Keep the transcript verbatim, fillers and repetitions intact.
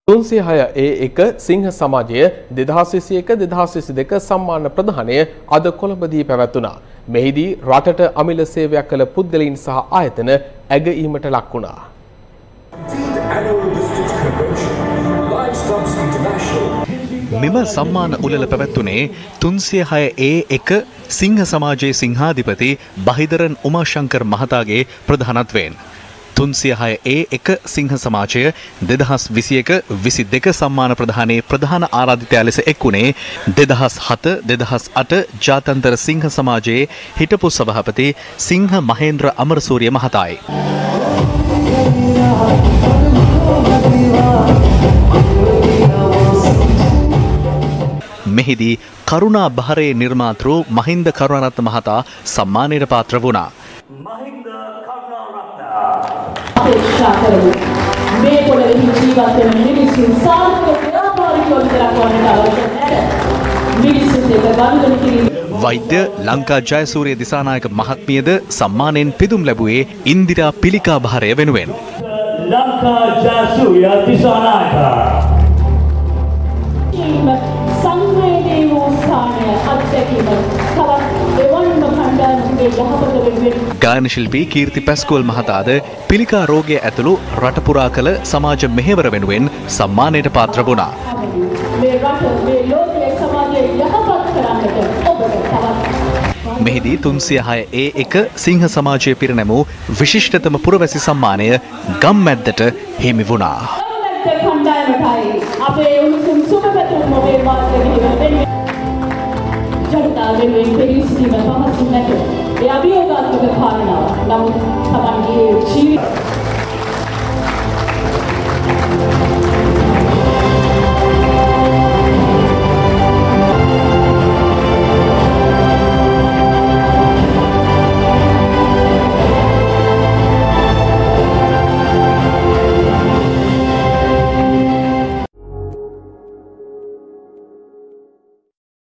තුන්සිය හය ඒ එක සිංහ සමාජය දෙදහස් විසි එක දෙදහස් විසි දෙක සම්මාන ප්‍රදානය අද කොළඹදී පැවැත්වුණා. මෙහිදී රටට අමිල සේවයක් කළ පුද්ගලයන් සහ ආයතන ඇගීමට ලක් වුණා. මෙම සම්මාන උළෙල පැවැත්වුණේ තුන්සිය හය ඒ එක සිංහ සමාජයේ සිංහාධිපති බහිදරන් උමාශංකර් මහතාගේ ප්‍රධානත්වයෙන්. තුන්සිය හය ඒ එක සිංහ සමාජය දෙදහස් විසි එක විසි දෙක සම්මාන ප්‍රදානයේ ප්‍රධාන ආරාධිතයා ලෙස එක්වුණේ දෙදහස් හත දෙදහස් අට ජාත්‍යන්තර සිංහ සමාජයේ හිටපු සභාපති සිංහ මහේන්ද්‍ර අමරසූරිය මහතායි. මෙහිදී කරුණා බහරේ නිර්මාතෘ මහින්ද කරුණාරත්න මහතා සම්මානයට පාත්‍ර වුණා. අපේක්ෂා කරමු. මේ පොළවේ ජීවත් වෙන මිනිසුන් සාර්ථක ව්‍යාපාරිකව විතරක් වන්නට අවශ්‍ය නැහැ. මිනිසුන් දෙක ගනුදෙනු කිරීම. වෛද්‍ය ලංකා ජයසූරිය දිසානායක මහත්මියද සම්මානයෙන් පිදුම් ලැබුවේ ඉන්දිරා පිළිකා බහරය වෙනුවෙන්. ලංකා ජයසූරිය දිසානායක සංවේදී වූ ස්ථානය අත්දැකීම තවත් එවන්ම කණ්ඩායමගේ යහපත වෙනුවෙන් ගායන ශිල්පී කීර්ති පැස්කෝල් මහතාද පිළිකා රෝගය ඇතුළු රට පුරා කළ සමාජ මෙහෙවර වෙනුවෙන් සම්මානයට පාත්‍ර වුණා. මේ රට මේ ලෝකයේ සමාජය යහපත් කරන්නට ඔබට තවත් මෙහිදී තුන්සිය හය ඒ එක සිංහ සමාජයේ පිරිනැමූ විශිෂ්ටතම පුරවැසි සම්මානය ගම්මැද්දට හිමි වුණා. කණ්ඩායමටයි අපේ උණුසුම් සුබපැතුම් ඔබේ වාසනාව වෙනුවෙන් ජනතාව වෙනුවෙන් පිළිසිතීම පහසු නැත. ඒ අභියෝගාත්මක කාරණාව. නමුත් තමන්ගේ ජීවිත